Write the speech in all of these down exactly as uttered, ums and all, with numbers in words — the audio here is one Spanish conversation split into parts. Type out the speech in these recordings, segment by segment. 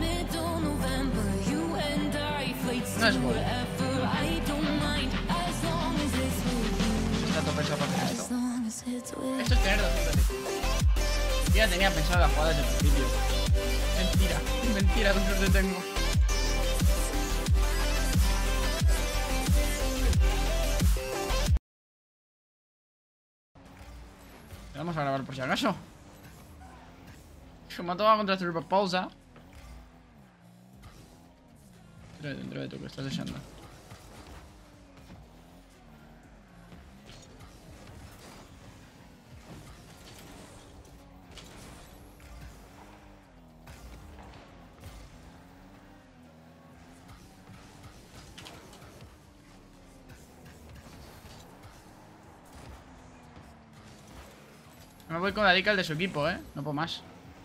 No es bueno. Está todo pensado para hacer esto. Esto es tener doscientos I Q. Yo ya tenía pensado la jugada desde el principio. Mentira, mentira, no te tengo. Vamos a grabar por si acaso. Se me ha tomado contra Turbo Pausa. Dentro de tú que estás deseando. Me voy con la dica de su equipo, eh. No puedo más.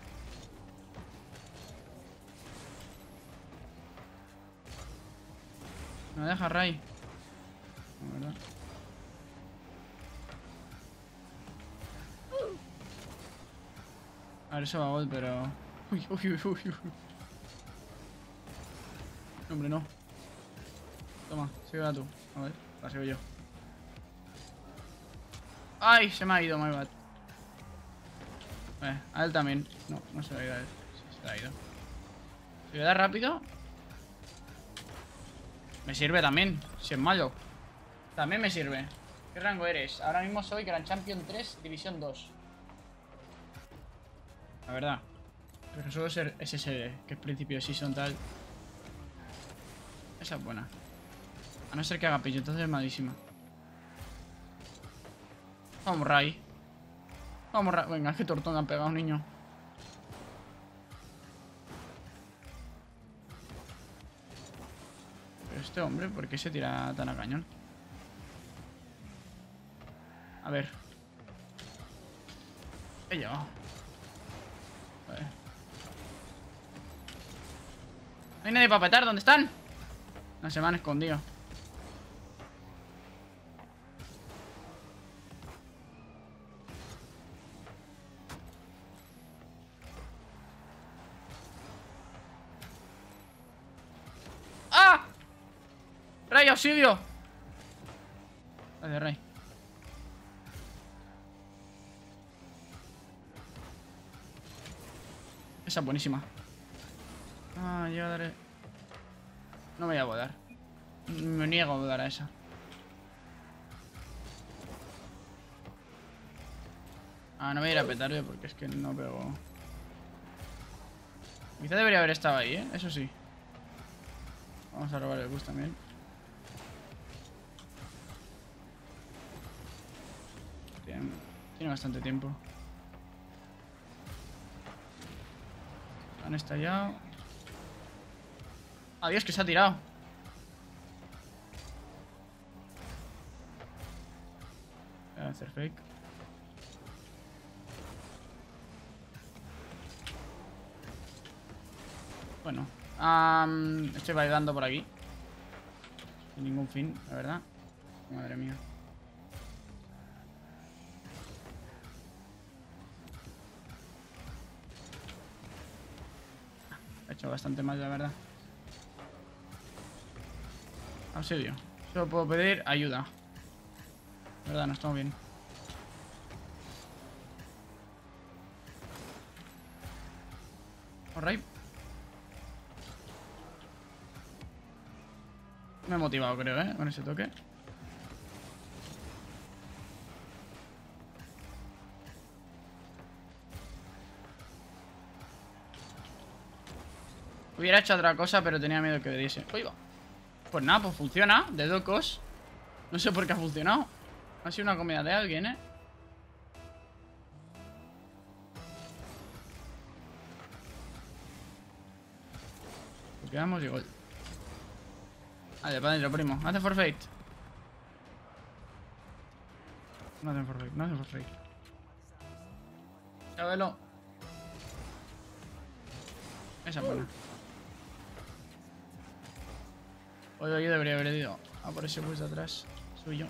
Me deja Ray. La verdad. A ver, eso va a gol, pero... Uy, uy, uy, uy, uy. No, hombre, no. Toma, síguela tú. A ver, la sigo yo. ¡Ay! Se me ha ido, my bad. Eh, a él también. No, no se le ha ido a él. Sí, se le ha ido. Si le da rápido... Me sirve también, si es malo. También me sirve. ¿Qué rango eres? Ahora mismo soy Grand Champion tres, División dos. La verdad. Pero suelo ser S S D, que es principio de season tal. Esa es buena. A no ser que haga pillo, entonces es malísima. Vamos, Ray. Vamos, Ray. Venga, es que tortón han pegado, niño. Este hombre, ¿por qué se tira tan a cañón? A ver. He llegado. Vale. No hay nadie para petar, ¿dónde están? No, se me han escondido. ¡Ah! ¡Ray, auxilio! Gracias, Ray. Esa es buenísima. Ah, yo daré... No me voy a volar. Me niego a volar a esa. Ah, no me voy a ir a petarle porque es que no pego. Quizá debería haber estado ahí, ¿eh? Eso sí. Vamos a robar el bus también. Tiene, tiene bastante tiempo. Han estallado. Adiós, que se ha tirado. Voy a hacer fake. Bueno, um, estoy bailando por aquí. Sin ningún fin, la verdad. Madre mía. Ha hecho bastante mal, la verdad. Auxilio. Solo puedo pedir ayuda. La verdad, no estamos bien. Alright. Me he motivado, creo, ¿eh? Con ese toque. Hubiera hecho otra cosa, pero tenía miedo que me diese. Uy, va. Pues nada, pues funciona. De locos. No sé por qué ha funcionado. Ha sido una comida de alguien, ¿eh? Pues quedamos y gol. Vale, para adentro, primo. Hace forfeit. No hacen forfeit, no hacen forfeit. Ya velo. Esa buena. Oye, yo debería haber ido a por ese bus de atrás. Suyo.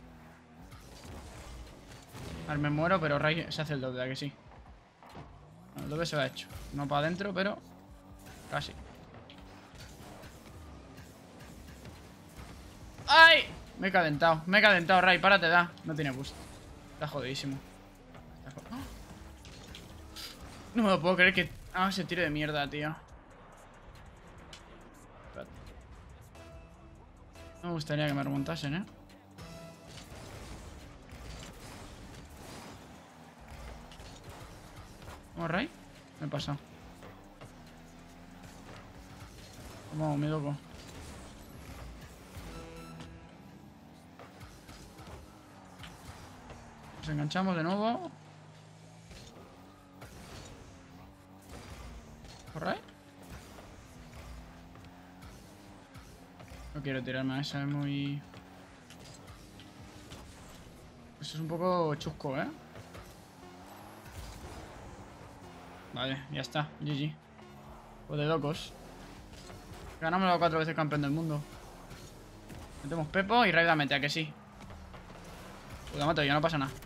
A ver, me muero, pero Ray se hace el doble, ¿a que sí? Bueno, el doble se lo ha hecho. No para adentro, pero... Casi. ¡Ay! Me he calentado. Me he calentado, Ray. Párate, da. No tiene boost. Está jodidísimo. Está jod... ¡Oh! No me lo puedo creer que... Ah, ese tiro de mierda, tío. Espérate. No me gustaría que me remontasen, ¿eh? ¿Cómo, Ray? Me he pasado. ¿Cómo, mi loco? Nos enganchamos de nuevo. ¿Por ahí? No quiero tirarme a esa, es muy... Eso es un poco chusco, ¿eh? Vale, ya está, G G. O de locos. Ganamos las cuatro veces campeón del mundo. Metemos Pepo y rápidamente, ¿a que sí? Pues la mato yo, no pasa nada.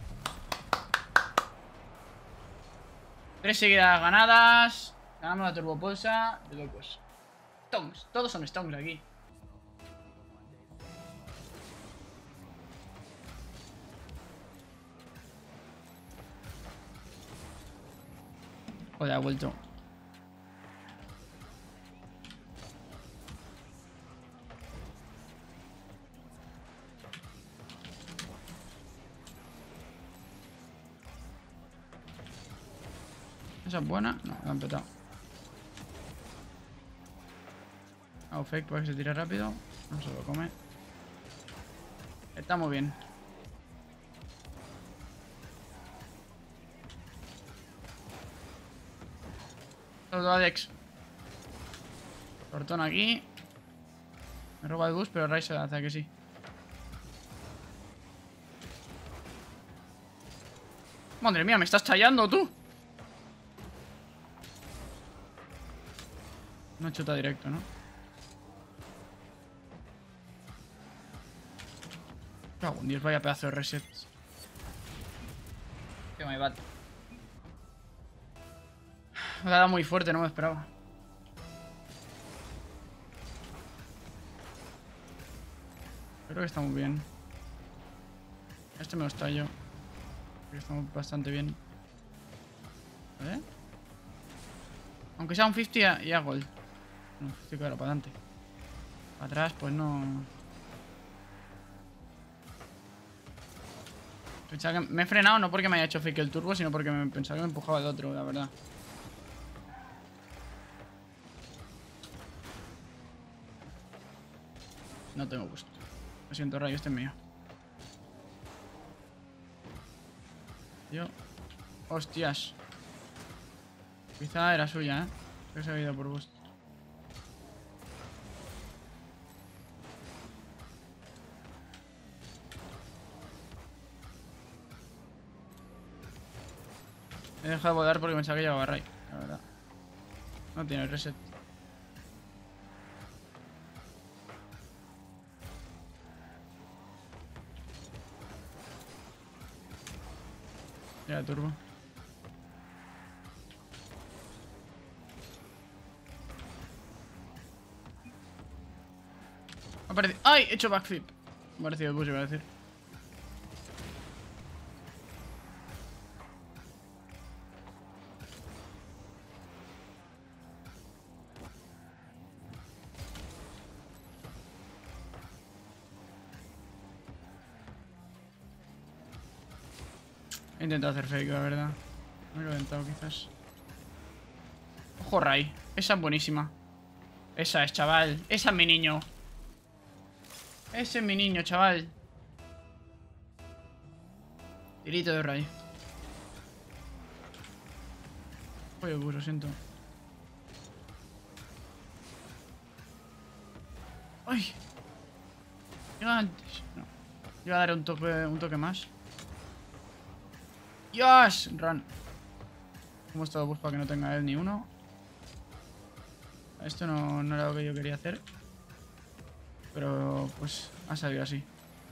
Tres seguidas ganadas. Ganamos la turbopolsa. De locos. Stones, todos son Stones aquí. Joder, ha vuelto. ¿Esa es buena? No, la han petado. Hago fake para que se tire rápido. No se lo come. Está muy bien. Todo Alex. Cortón aquí. Me roba el boost, pero Ray se hace que sí. Madre mía, me estás challando tú. Una chuta directo, ¿no? Cago en Dios, vaya pedazo de reset. Que me bate. Me ha dado muy fuerte, no me esperaba. Creo que está muy bien. Este me lo estallo. Creo que estamos bastante bien. ¿Vale? Aunque sea un cincuenta y a gol. No, estoy claro, para adelante. Para atrás, pues no. Pensaba que me he frenado no porque me haya hecho fake el turbo, sino porque me pensaba que me empujaba el otro, la verdad. No tengo gusto. Lo siento, Rayo, este es mío. Yo. Hostias. Quizá era suya, ¿eh? Creo que se ha ido por boost. He dejado de volar porque pensaba que llevaba Ray, la verdad. No tiene reset. Ya, turbo. Ha aparecido. ¡Ay! He hecho backflip. Me ha parecido el bus, iba a decir. He intentado hacer fake, la verdad. Me he reventado, quizás. Ojo, Ray. Esa es buenísima. Esa es, chaval. Esa es mi niño. Ese es mi niño, chaval. Tirito de Ray. Oye, pues lo siento. ¡Ay! Llega antes. No. Yo voy a dar un toque, un toque más. ¡Dios! Run. Hemos estado bus para que no tenga él ni uno. Esto no, no era lo que yo quería hacer. Pero pues ha salido así.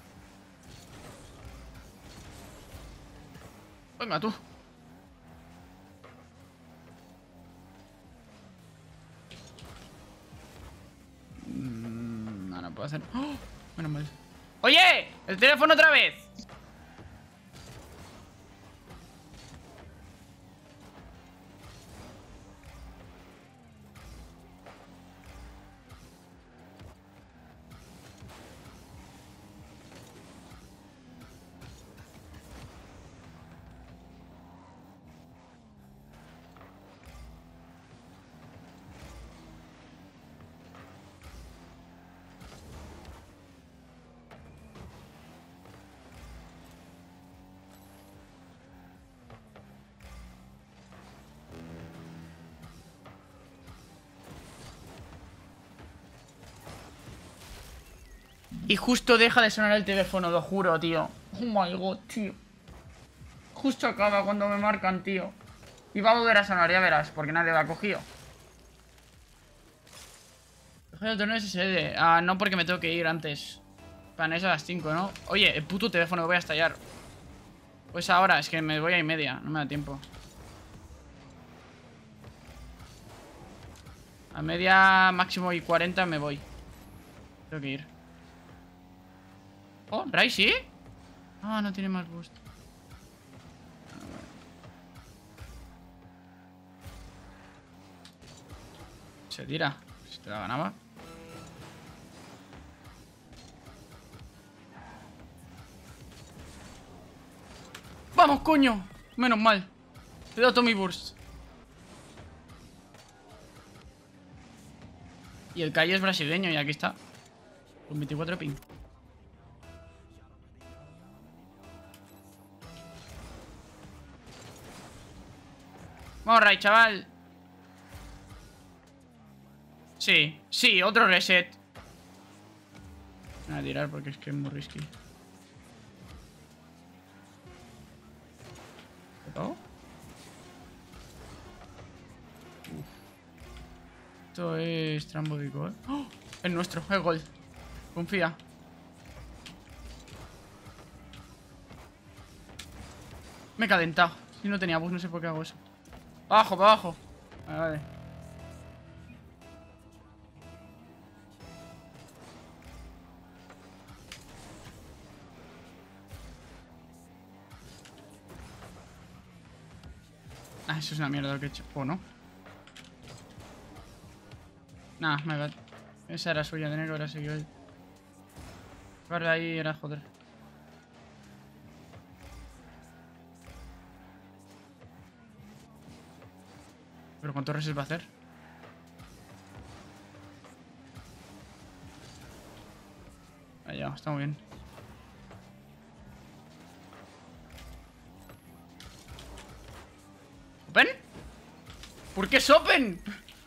Venga tú. puedo hacer. ¡Oh! Menos mal. ¡Oye! ¡El teléfono otra vez! Y justo deja de sonar el teléfono, lo juro, tío. Oh my god, tío. Justo acaba cuando me marcan, tío. Y va a volver a sonar, ya verás, porque nadie lo ha cogido. El torneo es S D. Ah, no, porque me tengo que ir antes. Para eso a las cinco, ¿no? Oye, el puto teléfono me voy a estallar. Pues ahora, es que me voy a y media. No me da tiempo. A media máximo y cuarenta me voy. Tengo que ir. Oh, Rai, ¿sí? Ah, no tiene más boost. Se tira. Si te la ganaba. ¡Vamos, coño! Menos mal. Te he dado todo mi burst. Y el Calle es brasileño y aquí está. Con veinticuatro ping. Vamos, Ray, chaval. Sí, sí, otro reset. Me voy a tirar porque es que es muy risky. ¿Qué pago? Uf. Esto es trambódico, ¿eh? ¡Oh! Es nuestro, es gol. Confía. Me he calentado. Si no tenía bus, no sé por qué hago eso. Abajo, para abajo. Vale, vale. Ah, eso es una mierda lo que he hecho. ¿O no? Nah, my bad. Esa era suya, tenía que haber seguido él. Vale, ahí era joder. ¿Pero cuántos reses va a hacer? Ahí ya, está muy bien. ¿Open? ¿Por qué es open?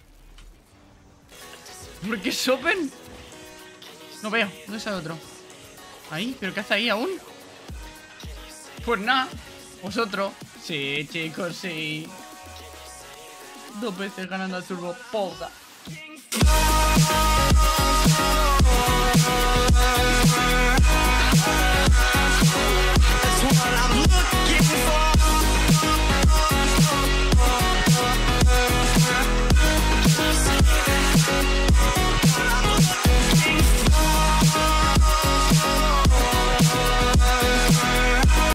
¿Por qué es open? No veo, ¿dónde está el otro? Ahí, ¿pero qué hace ahí aún? Pues nada, vosotros. Sí, chicos, sí. Dos veces ganando al Turbo Polga.